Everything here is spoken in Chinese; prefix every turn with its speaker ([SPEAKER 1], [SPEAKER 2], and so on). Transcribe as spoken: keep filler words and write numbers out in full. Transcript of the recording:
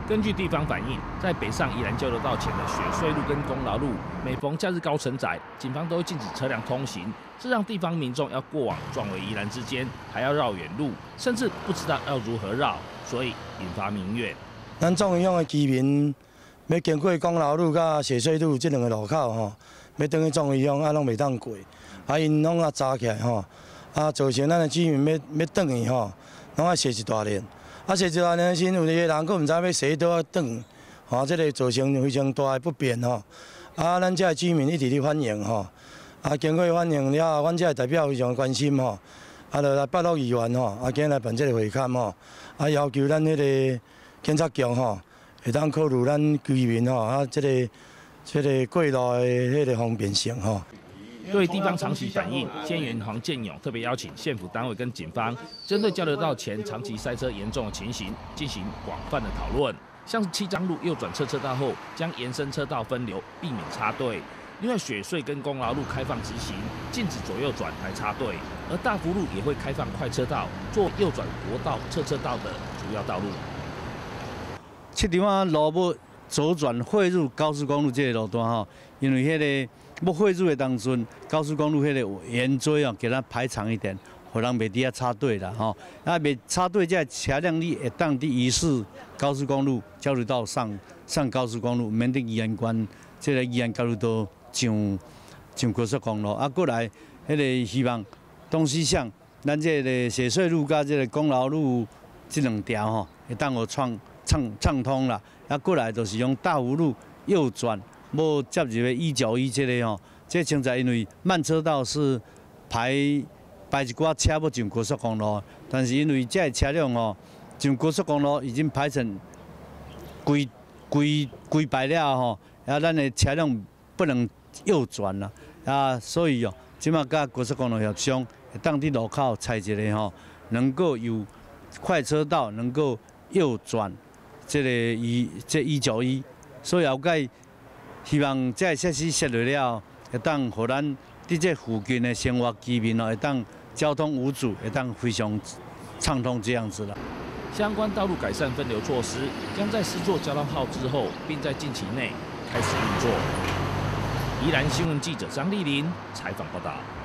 [SPEAKER 1] 根据地方反映，在北上宜兰交流道前的雪隧路跟功劳路，每逢假日高承载，警方都会禁止车辆通行，这让地方民众要过往壮围宜兰之间，还要绕远路，甚至不知道要如何绕，所以引发民怨。
[SPEAKER 2] 咱壮围乡的居民要经过功劳路甲雪隧路这两个路口吼，要登去壮围乡啊，拢袂当过，啊因拢啊扎起来吼，啊造成咱的居民要要登去吼，拢啊坐一大连。 啊，实际上呢，是有个人佫毋知要谁都要转，吼，这个造成非常大的不便吼。啊，咱这居民一直咧反映吼，啊，经过反映了，阮这代表非常关心吼，啊，就来北路议员吼，啊，今日来办这个会勘吼，啊，要求咱迄个检察局吼，会当考虑咱居民吼，啊，这个这个过路的迄个方便性吼。
[SPEAKER 1] 对地方长期反映，县员黄建勇特别邀请县府单位跟警方，针对交流道前长期塞车严重的情形进行广泛的讨论。像是七张路右转侧车道后，将延伸车道分流，避免插队。另外，雪隧跟功劳路开放直行，禁止左右转来插队。而大福路也会开放快车道，做右转国道侧车道的主要道路。
[SPEAKER 3] 这地方路要左转汇入高速公路这个路段吼，因为迄、那个。 要汇入的当中，高速公路迄个沿锥哦，给它排长一点，互人袂伫遐插队啦吼。啊，袂插队，这车辆你会当伫移市高速公路交流道上上高速公路，免得宜兰关这个宜兰交流道上上高速公路。啊，过来迄个希望东西向咱这个雪隧路甲这个功劳路这两条吼，会当互畅畅畅通啦。啊，过来就是用大湖路右转。 要接入个一九一这个吼，这现在因为慢车道是排排一寡车要上高速公路，但是因为这车辆吼上高速公路已经排成规规规排了吼，啊，咱的车辆不能右转啦，啊，所以哦，即马甲高速公路协商，当地路口采一个吼，能够有快车道能够右转，这个一这一九一，所以后盖。 希望这设施设立了，会当互咱伫这附近的生活居民哦，会当交通无阻，会当非常畅通这样子了。
[SPEAKER 1] 相关道路改善分流措施将在施作交通号之后，并在近期内开始运作。宜兰新闻记者张丽玲采访报道。